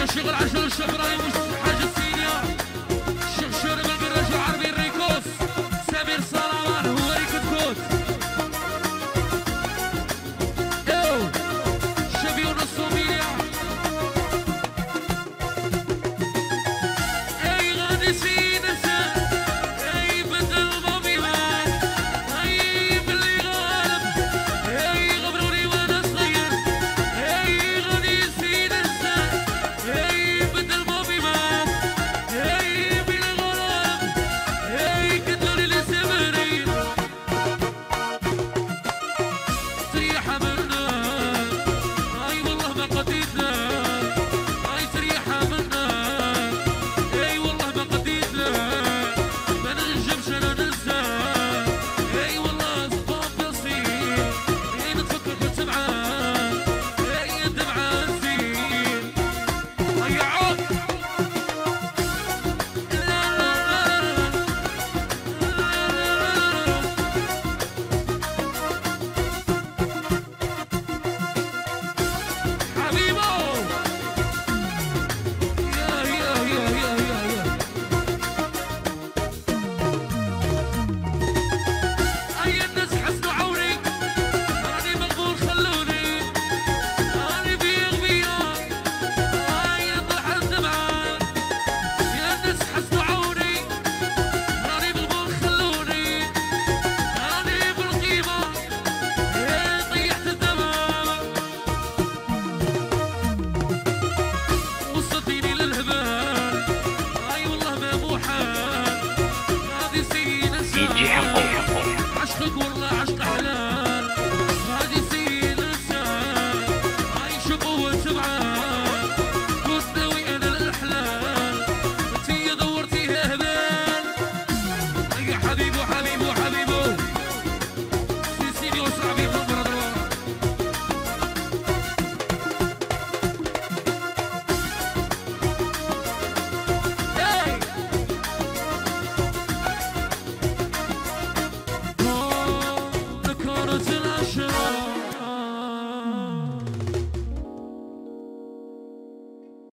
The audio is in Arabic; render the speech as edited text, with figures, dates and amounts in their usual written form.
شغل عشان الشيخ ابراهيم حاج السينيا الشيخ شوري بالقراج العربي الريكوس سمير صلامان هو ريكوت كوت يو شبيون الصوميليا اي غادي سيد انسان اي بدل مبيبان اي باللي غالب اي غبروني وانا صغير اي غادي سيد انسان اي بدل مبيبان اي باللي غالب اي كدلوني لسمرين تريحة منا اي والله ما قديتنا اي تريحة منا اي والله ما قديتنا ما ننجمش انا ننسى اي والله صباب بسيط اي نتفكر كنت معاه اي الدمعة نسيت اي عود لا لا لا حبيبو يا أي الناس حسنوا عوني راني مقبول خلوني راني بيغ بياك أي طلع الدمعة يا الناس حسنوا عوني راني مقبول خلوني راني بالقيمة طيحت الدمع وصلتيني للهبال اي والله ما مو حال هذه سين DJ حقو. عشقك والله عشق حلال هذه سين انسان اي شقوة سبعان كنت ناوي انا الاحلال انتي دورتيها هبال اي حبيبو حبيبو حبيبو سيدي وصعبي خبر دروار Hey! ذكرت الأشرار